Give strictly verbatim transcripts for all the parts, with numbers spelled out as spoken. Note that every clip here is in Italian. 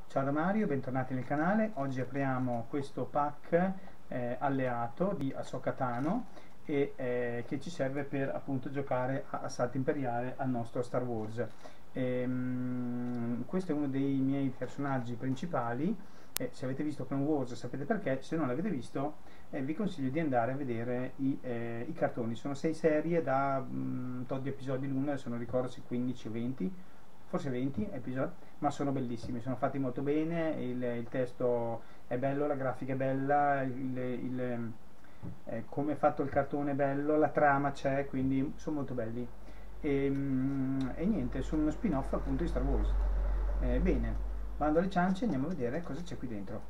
Ciao da Mario, bentornati nel canale. Oggi apriamo questo pack eh, alleato di Ahsoka Tano e eh, che ci serve per appunto giocare a Assalto Imperiale al nostro Star Wars. Ehm, questo è uno dei miei personaggi principali. Eh, se avete visto Clone Wars sapete perché, se non l'avete visto eh, vi consiglio di andare a vedere i, eh, i cartoni. Sono sei serie da un tot di episodi l'una, adesso non ricordo se quindici o venti, forse venti episodi, ma sono bellissimi, sono fatti molto bene, il, il testo è bello, la grafica è bella, il, il, eh, come è fatto il cartone è bello, la trama c'è, quindi sono molto belli. E, e niente, sono uno spin-off appunto di Star Wars. Eh, bene, bando alle ciance, andiamo a vedere cosa c'è qui dentro.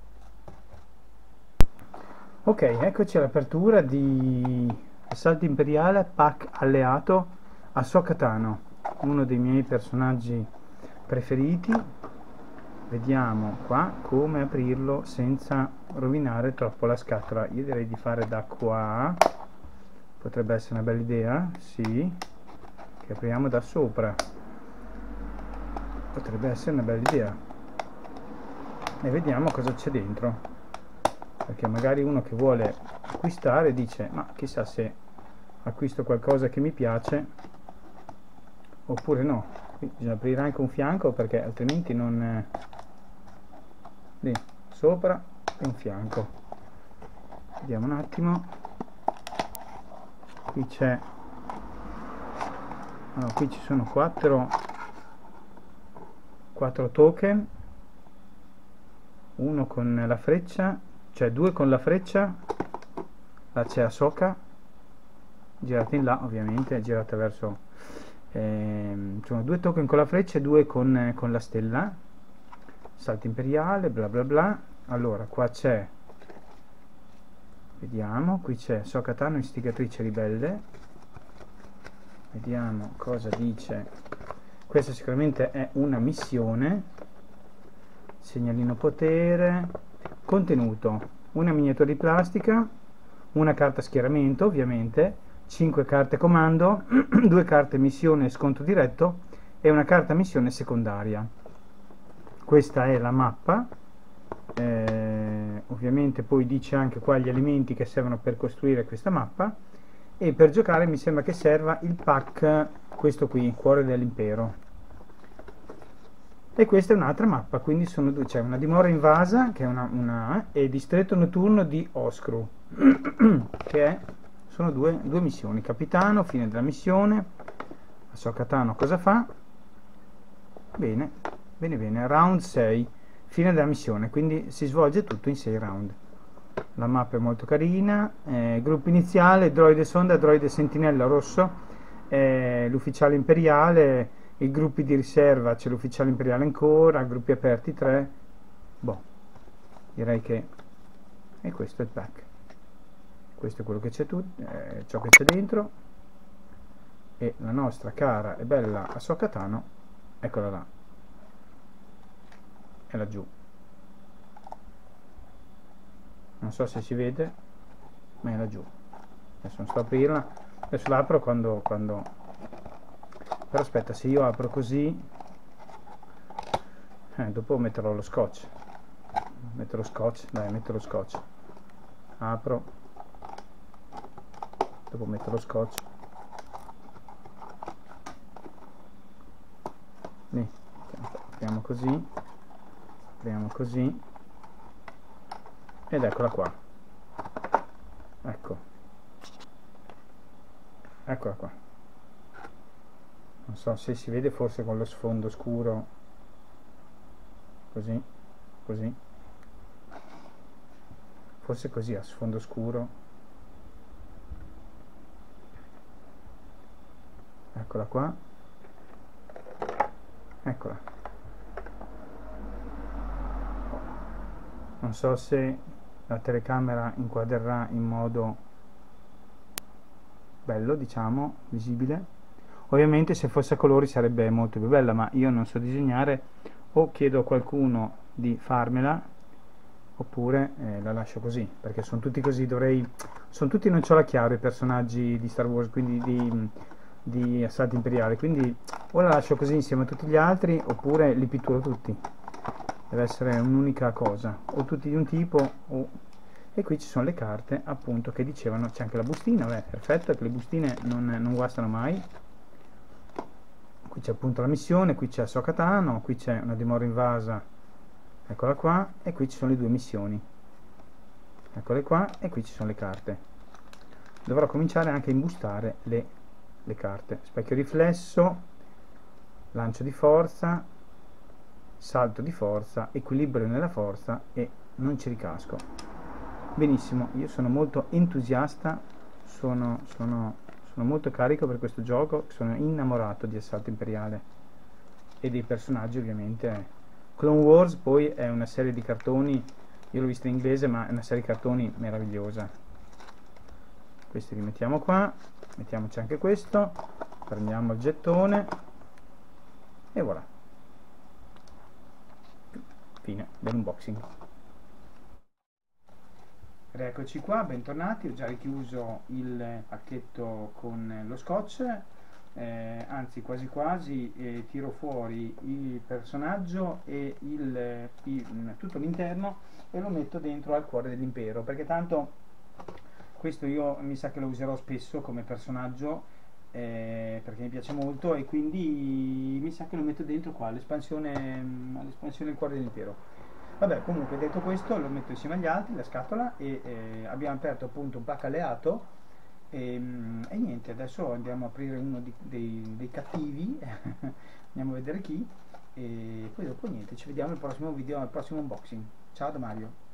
Ok, eccoci all'apertura di Assalto Imperiale pack alleato Ahsoka Tano, uno dei miei personaggi preferiti. Vediamo qua come aprirlo senza rovinare troppo la scatola. Io direi di fare da qua, potrebbe essere una bella idea, sì, che apriamo da sopra, potrebbe essere una bella idea, e vediamo cosa c'è dentro, perché magari uno che vuole acquistare dice ma chissà se acquisto qualcosa che mi piace oppure no. Qui bisogna aprire anche un fianco perché altrimenti non è... lì sopra e un fianco. Vediamo un attimo, qui c'è, allora, qui ci sono quattro quattro token, uno con la freccia, cioè due con la freccia, là c'è Ahsoka girata in là, ovviamente girata verso, ehm, sono due token con la freccia e due con, eh, con la stella, salto imperiale, bla bla bla. Allora qua c'è, vediamo, qui c'è Ahsoka Tano, istigatrice ribelle, vediamo cosa dice. Questa sicuramente è una missione. Segnalino potere, contenuto, una miniatura di plastica, una carta schieramento ovviamente, cinque carte comando, due carte missione e scontro diretto e una carta missione secondaria. Questa è la mappa, eh, ovviamente poi dice anche qua gli elementi che servono per costruire questa mappa, e per giocare mi sembra che serva il pack, questo qui, Cuore dell'Impero. E questa è un'altra mappa, quindi sono due, c'è una dimora invasa che è una, una e distretto notturno di Oscru che è, sono due, due missioni. Capitano, fine della missione. Ahsoka Tano cosa fa? Bene, bene bene, round sei, fine della missione, quindi si svolge tutto in sei round. La mappa è molto carina, eh, gruppo iniziale, droide sonda, droide sentinella rosso, eh, l'ufficiale imperiale, i gruppi di riserva, c'è l'ufficiale imperiale ancora, gruppi aperti tre, boh, direi che e questo è il pack, questo è quello che c'è tutto, eh, ciò che c'è dentro, e la nostra cara e bella Ahsoka Tano, eccola là, è laggiù, non so se si vede, ma è laggiù. Adesso non sto a aprirla, adesso l'apro quando, quando però aspetta, se io apro così, eh, dopo metterò lo scotch, metto lo scotch, dai, metto lo scotch, apro, dopo metto lo scotch, lì, apriamo così, apriamo così, ed eccola qua, ecco, eccola qua. Non so se si vede, forse con lo sfondo scuro, così, così, forse così a sfondo scuro, eccola qua, eccola. Non so se la telecamera inquadrerà in modo bello, diciamo, visibile. Ovviamente se fosse a colori sarebbe molto più bella, ma io non so disegnare, o chiedo a qualcuno di farmela oppure eh, la lascio così, perché sono tutti così, dovrei, sono tutti non ce l'ho chiaro i personaggi di Star Wars, quindi di, di Assalto Imperiale, quindi o la lascio così insieme a tutti gli altri oppure li pitturo tutti. deve essere un'unica cosa, o tutti di un tipo o... E qui ci sono le carte appunto che dicevano, c'è anche la bustina, beh, perfetto, che le bustine non, non guastano mai. Qui c'è appunto la missione, qui c'è Sokatano, qui c'è una dimora invasa, eccola qua, e qui ci sono le due missioni, eccole qua, e qui ci sono le carte. Dovrò cominciare anche a imbustare le, le carte. Specchio riflesso, lancio di forza, salto di forza, equilibrio nella forza e non ci ricasco. Benissimo, io sono molto entusiasta, sono, sono, sono molto carico per questo gioco, sono innamorato di Assalto Imperiale e dei personaggi ovviamente. Clone Wars poi è una serie di cartoni, io l'ho vista in inglese, ma è una serie di cartoni meravigliosa. Questi li mettiamo qua, mettiamoci anche questo, prendiamo il gettone e voilà, fine dell'unboxing. Eccoci qua, bentornati, ho già richiuso il pacchetto con lo scotch, eh, anzi quasi quasi eh, tiro fuori il personaggio e il, il, tutto l'interno e lo metto dentro al cuore dell'impero, perché tanto questo io mi sa che lo userò spesso come personaggio, eh, perché mi piace molto, e quindi mi sa che lo metto dentro qua all'espansione all'espansione del cuore dell'impero. Vabbè, comunque detto questo lo metto insieme agli altri, la scatola, e eh, abbiamo aperto appunto un pack alleato e, e niente, adesso andiamo a aprire uno di, dei, dei cattivi, andiamo a vedere chi, e poi dopo niente, ci vediamo al prossimo video, al prossimo unboxing. Ciao da Mario.